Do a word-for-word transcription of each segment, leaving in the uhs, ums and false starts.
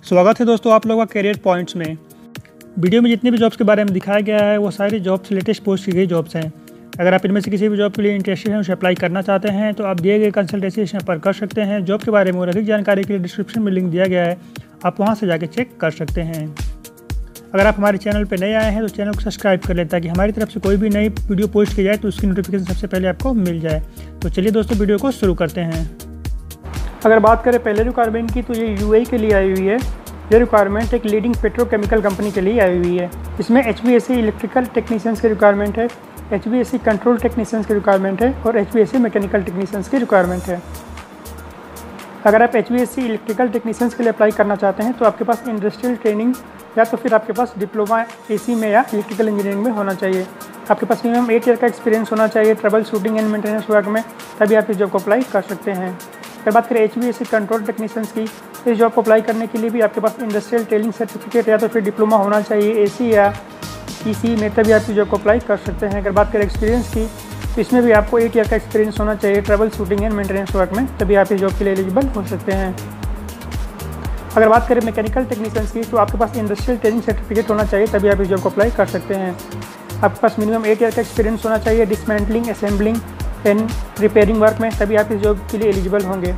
स्वागत है दोस्तों आप लोगों का करियर पॉइंट्स में। वीडियो में जितनी भी जॉब्स के बारे में दिखाया गया है वो सारी जॉब्स लेटेस्ट पोस्ट की गई जॉब्स हैं। अगर आप इनमें से किसी भी जॉब के लिए इंटरेस्टेड हैं, उसे अप्लाई करना चाहते हैं तो आप दिए गए कंसल्टेंसी सेशन पर कर सकते हैं। जॉब के बारे में और अधिक जानकारी के लिए डिस्क्रिप्शन में लिंक दिया गया है, आप वहां से जाकर चेक कर सकते हैं। अगर आप हमारे चैनल पर नए आए हैं तो चैनल को सब्सक्राइब कर लें ताकि हमारी तरफ से कोई भी नई वीडियो पोस्ट की जाए तो उसकी नोटिफिकेशन सबसे पहले आपको मिल जाए। तो चलिए दोस्तों वीडियो को शुरू करते हैं। अगर बात करें पहले रिक्वायरमेंट की तो ये यूएई के लिए आई हुई है। ये रिक्वायरमेंट एक लीडिंग पेट्रोकेमिकल कंपनी के लिए आई हुई है। इसमें H B S C electrical technicians की रिक्वायरमेंट है, H B S C control technicians की रिक्वायरमेंट है और H B S C mechanical technicians की रिक्वायरमेंट है। अगर आप H B S C electrical technicians के लिए अप्लाई करना चाहते हैं तो आपके पास इंडस्ट्रियल ट्रेनिंग या तो फिर आपके पास डिप्लोमा एसी में या इलेक्ट्रिकल इंजीनियरिंग में होना चाहिए। आपके पास मिनिमम एट ईयर का एक्सपीरियंस होना चाहिए trouble shooting and maintenance work में, तभी आप इस जॉब को अप्लाई कर सकते हैं। अगर बात करें H B S C control technicians की, इस जॉब को अप्लाई करने के लिए भी आपके पास इंडस्ट्रियल ट्रेनिंग सर्टिफिकेट या तो फिर डिप्लोमा होना चाहिए एसी या ईसी में, तभी आप इस जॉब को अप्लाई कर सकते हैं। अगर बात करें एक्सपीरियंस की तो इसमें भी आपको एट ईयर का एक्सपीरियंस होना चाहिए trouble shooting and maintenance work में, तभी आप इस जॉब के लिए एलिजिबल हो सकते हैं। अगर बात करें मैकेनिकल टेक्नीशियंस की तो आपके पास इंडस्ट्रियल ट्रेनिंग सर्टिफिकेट होना चाहिए, तभी आप इस जॉब को अप्लाई कर सकते हैं। आपके पास मिनिमम एट ईयर का एक्सपीरियंस होना चाहिए dismantling assembling and repairing work में, तभी आप इस जॉब के लिए एलिजिबल होंगे।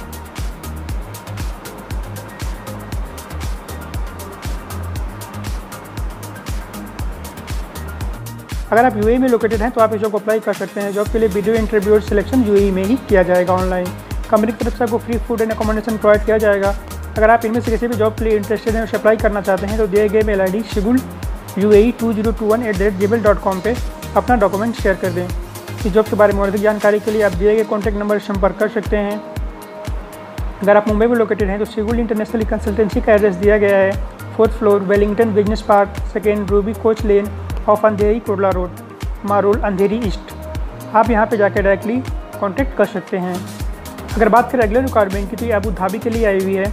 अगर आप यूएई में लोकेटेड हैं तो आप इस जॉब को अप्लाई कर सकते हैं। जॉब के लिए वीडियो इंटरव्यू और सिलेक्शन यूएई में ही किया जाएगा ऑनलाइन। कंपनी की तरफ से आपको free food and accommodation provide किया जाएगा। अगर आप इनमें से किसी भी जॉब के लिए इंटरेस्टेड हैं, उसे अप्लाई करना चाहते हैं तो दिए गए mail I D Seagull U A two zero two one at the rate G mail dot com पर अपना डॉक्यूमेंट शेयर कर दें। इस जॉब के बारे में और अधिक जानकारी के लिए आप दिए गए कॉन्टैक्ट नंबर से संपर्क कर सकते हैं। अगर आप मुंबई में लोकेटेड हैं तो शिगुल इंटरनेशनल कंसल्टेंसी का एड्रेस दिया गया है, fourth floor Wellington Business Park, second Ruby coach lane off Andheri Kurla road, Marol Andheri east. आप यहां पे जाकर डायरेक्टली कांटेक्ट कर सकते हैं। अगर बात करें रेगुलर रिक्वायरमेंट की तो ये अबू धाबी के लिए आई हुई है।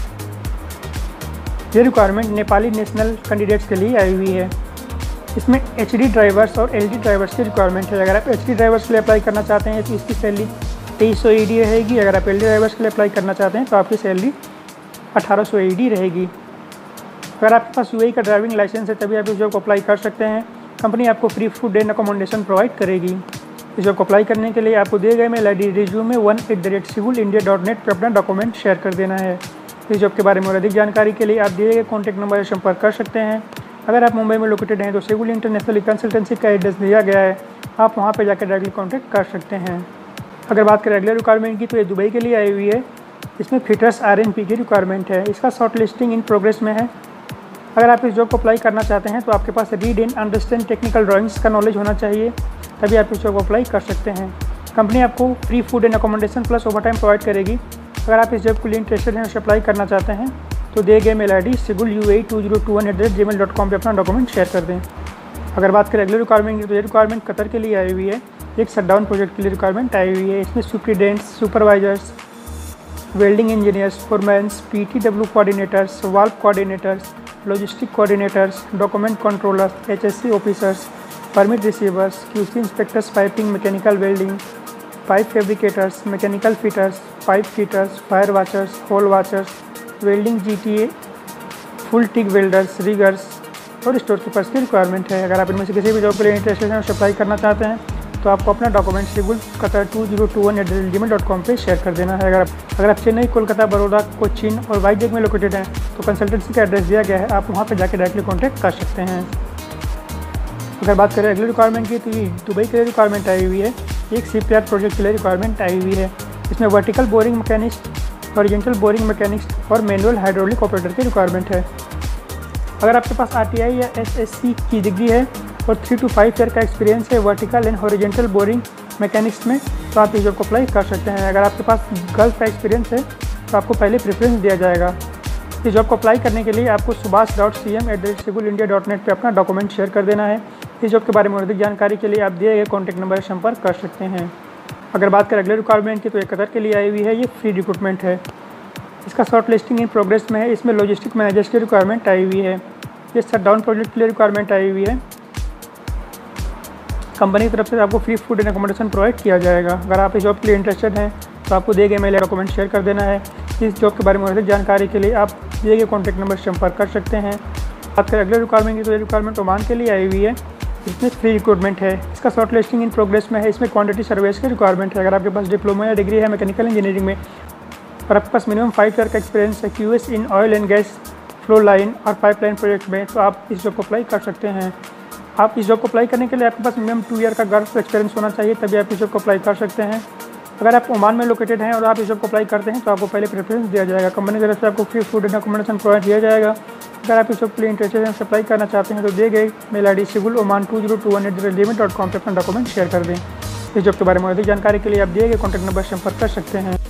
ये रिक्वायरमेंट नेपाली नेशनल कैंडिडेट्स के लिए आई हुई है। इसमें एच डी ड्राइवर्स और एल डी ड्राइवर्स की रिक्वायरमेंट है। अगर आप एच डी ड्राइवर्स के लिए अप्लाई करना चाहते हैं तो इसकी सैलरी तेईस सौ ए डी रहेगी। अगर आप एल डी ड्राइवर्स के लिए अप्लाई करना चाहते हैं तो आपकी सैलरी अठारह सौ ए डी रहेगी। अगर आपके पास यूएई का ड्राइविंग लाइसेंस है तभी आप इस जॉब को अप्लाई कर सकते हैं। कंपनी आपको free food and accommodation provide करेगी। इस जॉब को अप्लाई करने के लिए आपको दिए गए mail I D resume one at the rate Seagull India dot net पर अपना डॉक्यूमेंट शेयर कर देना है। इस जॉब के बारे में और अधिक जानकारी के लिए आप दिए गए कॉन्टैक्ट नंबर से संपर्क कर सकते हैं। अगर आप मुंबई में लोकेटेड हैं तो सिगुल इंटरनेशनल कंसल्टेंसी का एड्रेस दिया गया है, आप वहां पर जाकर डायरेक्टली कॉन्टैक्ट कर सकते हैं। अगर बात करें रेगुलर रिक्वायरमेंट की तो ये दुबई के लिए आई हुई है। इसमें फिटर्स आर एन पी की रिक्वायरमेंट है। इसका शॉर्ट लिस्टिंग इन प्रोग्रेस में है। अगर आप इस जॉब को अप्लाई करना चाहते हैं तो आपके पास read and understand technical drawings का नॉलेज होना चाहिए, तभी आप इस जॉब को अप्लाई कर सकते हैं। कंपनी आपको free food and accommodation plus overtime provide करेगी। अगर आप इस जॉब के लिए इंटरेस्टेड हैं, उसे अप्लाई करना चाहते हैं तो दिए गए mail I D Seagull U A two zero two one at the rate G mail dot com पर अपना डॉक्यूमेंट शेयर कर दें। अगर बात करें रेगुलर रिक्वायरमेंट की तो ये रिक्वायरमेंट कतर के लिए आई हुई है। एक शटडाउन प्रोजेक्ट के लिए रिक्वायरमेंट आई हुई है। इसमें superintendents, supervisors, welding engineers, foremans, P T W coordinators, valve coordinators, logistic coordinators, document controllers, H S C officers, permit receivers, QC inspectors, piping, mechanical welding, pipe fabricators, mechanical fitters, pipe fitters, fire watchers, hole watchers, welding G T A, full TIG welders, riggers और store keepers की requirement है। अगर आप इनमें से किसी भी job के लिए इंटरेस्टेड हैं, उसे अप्लाई करना चाहते हैं तो आपको अपना document Seagull Qatar two zero two one at ji mail dot com पर शेयर कर देना है। अगर आप अगर आप चेन्नई, कोलकाता, बड़ौदा, कोचीन और वाइजैक में लोकेटेड हैं तो कंसल्टेंसी का एड्रेस दिया गया है, आप वहां पर जाकर डायरेक्टली कॉन्टैक्ट कर सकते हैं। अगर बात करें रेगुलर रिक्वायरमेंट की तो ये दुबई के लिए रिक्वायरमेंट आई हुई है। एक सीपीआर प्रोजेक्ट के लिए रिक्वायरमेंट आई हुई है। इसमें vertical boring machinist, horizontal boring machinist और मैनुअल हाइड्रोलिक ऑपरेटर की रिक्वायरमेंट है। अगर आपके पास आरटीआई या एसएससी की डिग्री है और थ्री टू फाइव ईयर का एक्सपीरियंस है vertical and horizontal boring mechanics में, तो आप इस जॉब को अप्लाई कर सकते हैं। अगर आपके पास गर्ल्स का एक्सपीरियंस है तो आपको पहले प्रेफरेंस दिया जाएगा। इस जॉब को अप्लाई करने के लिए आपको Subhash dot C M at the rate Seagull India dot net पर अपना डॉक्यूमेंट शेयर कर देना है। इस जॉब के बारे में अधिक जानकारी के लिए आप दिए गए कॉन्टैक्ट नंबर से संपर्क कर सकते हैं। अगर बात करें रेगुलर रिक्वायरमेंट की तो ये कतर के लिए आई हुई है। ये फ्री रिक्रूटमेंट है। इसका शॉर्ट लिस्टिंग इन प्रोग्रेस में है। इसमें लॉजिस्टिक मैनेजर्स की रिक्वायरमेंट आई हुई है। ये शटडाउन प्रोजेक्ट के लिए रिक्वायरमेंट आई हुई है। कंपनी की तरफ से आपको free food and accommodation provide किया जाएगा। अगर आप इस जॉब के लिए इंटरेस्टेड हैं तो आपको दिए गए मेल डॉक्यूमेंट शेयर कर देना है। इस जॉब के बारे में अधिक जानकारी के लिए आप दिए गए कॉन्टैक्ट नंबर से संपर्क कर सकते हैं। बात करें अगले रिक्वायरमेंट की तो ये रिक्वायरमेंट ओमान के लिए आई हुई है। इसमें फ्री रिक्रूटमेंट है, इसका शॉर्ट लिस्टिंग इन प्रोग्रेस में है। इसमें क्वांटिटी सर्विस की रिक्वायरमेंट है। अगर आपके पास डिप्लोमा या डिग्री है मैकेनिकल इंजीनियरिंग में और आपके पास मिनिमम फाइव ईयर का एक्सपीरियंस है QS in oil and gas flow line और पाइपलाइन प्रोजेक्ट में, तो आप इस जॉब को अप्लाई कर सकते हैं। आप इस जॉब को अप्लाई करने के लिए आपके पास मिनिमम टू ईयर का गर्ल्स एक्सपीरियंस होना चाहिए, तभी आप इस जॉब को अप्लाई कर सकते हैं। अगर आप ओमान में लोकेटेड हैं और आप इस जॉब को अप्लाई करते हैं तो आपको पहले प्रेफरेंस दिया जाएगा। कंपनी की तरफ से आपको free food and accommodation provide किया जाएगा। अगर आप इस जॉब के लिए इंटरेस्टेड हैं, अप्लाई करना चाहते हैं तो दिए गए mail I D civil Oman two zero two one eight zero limit dot com पर अपना डॉक्यूमेंट शेयर कर दें। इस जॉब के बारे में अधिक जानकारी के लिए आप दिए गए कॉन्टैक्ट नंबर से संपर्क कर सकते हैं।